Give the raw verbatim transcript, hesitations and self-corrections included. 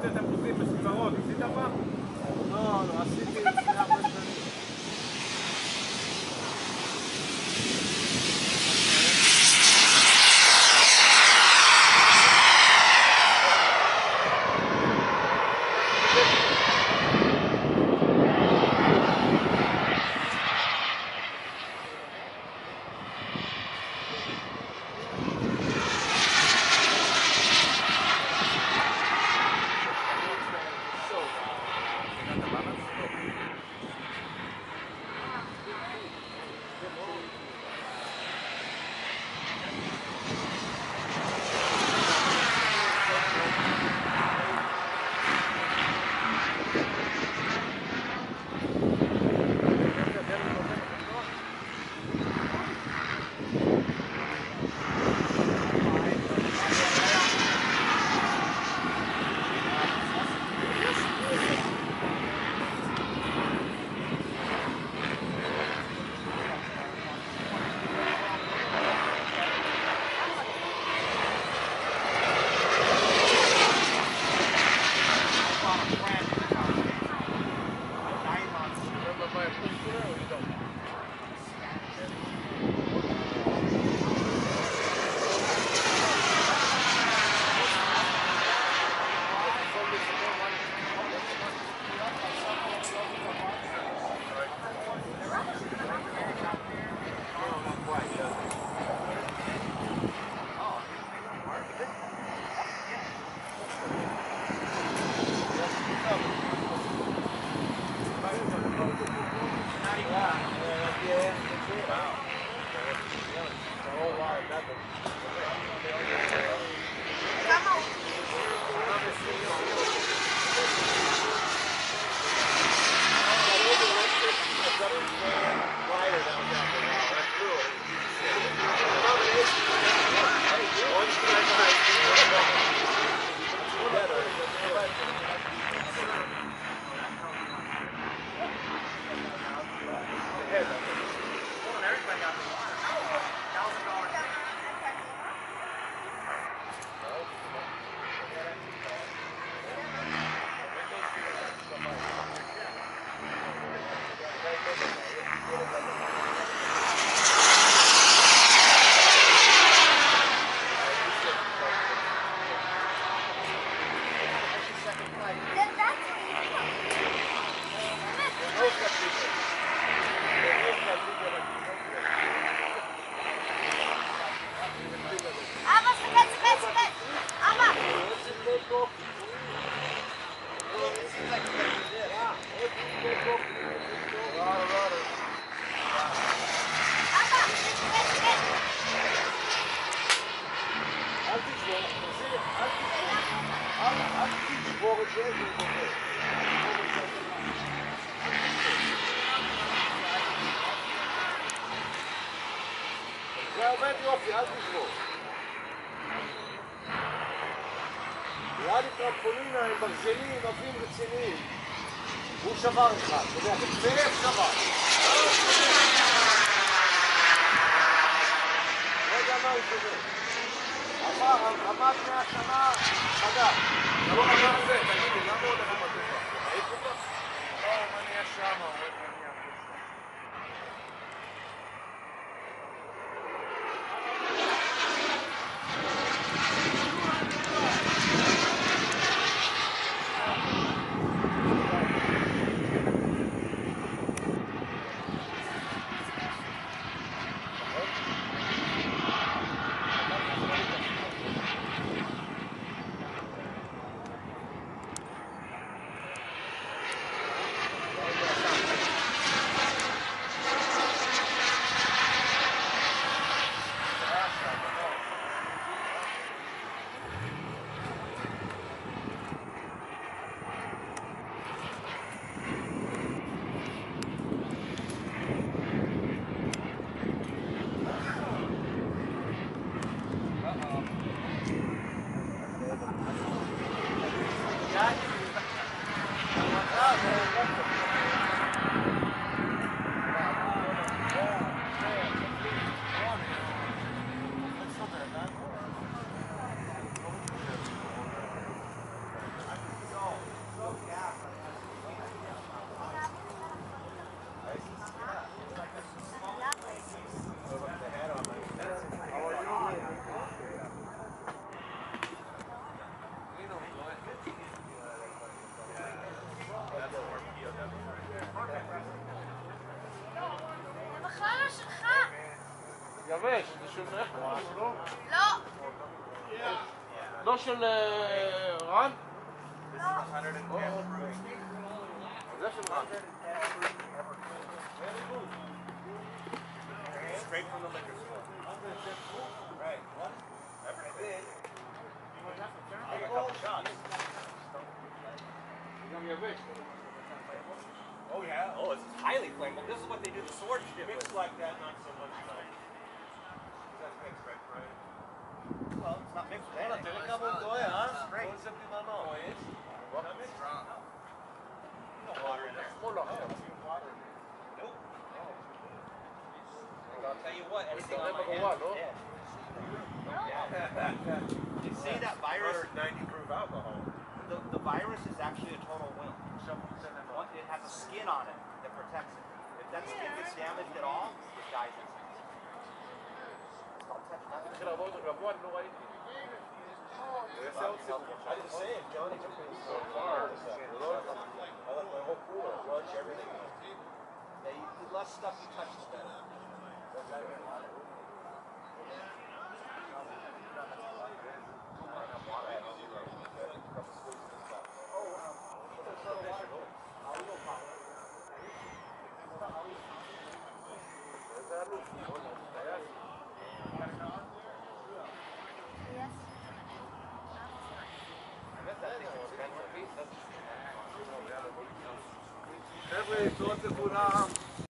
יותר תפוזים בספרות, עשית פעם? לא, לא, עשיתי לפני הרבה שנים. זה עובד יופי, אל תשבור. ליד טרמפולינה עם ברזלים, עבים רציניים. הוא שבר אחד, אתה יודע, בצלף שבר. לא יודע מה הוא שבר. עבר, עמד מאה שנה, חדש. אתה לא חבר על זה, תגיד לי, למה הוא הולך לבטוחה? היית פה? לא, מה נהיה שם? של נחמן, לא? לא! לא של אה, רן? לא! זה של רן. Straight from the liquor store. Right. Ever did. Take a couple shots. גם יבש. Oh yeah. Oh, it's highly flammable. This is what they do the sword shit with. Mixed like that, not so much like. That's mixed, right, Brian? Well, it's not mixed with וואלה, anything. תראה כמה הוא טועה, אה? כל זה בלי מנוע. Oh, it's not mixed. No water in there. שמאלה עכשיו. Nope. I'll tell you what, anything on Never my go hand. on, no? Yeah. They say that virus, one ninety proof alcohol. the, the virus is actually a total wimp. One- It has a skin on it that protects it. If that skin gets damaged at all, it dies instantly. It's called tetanus. צריך לעבור אותו גבוה, אני לא ראיתי. זה יעשה עוד סיבוב. I did the same. Johnny took me So far. I left my whole cooler, lunch, everything. Yeah, you, the less stuff you touch, the better. זה אלוף. טייס. Yes. חבר'ה, תראות לכולם.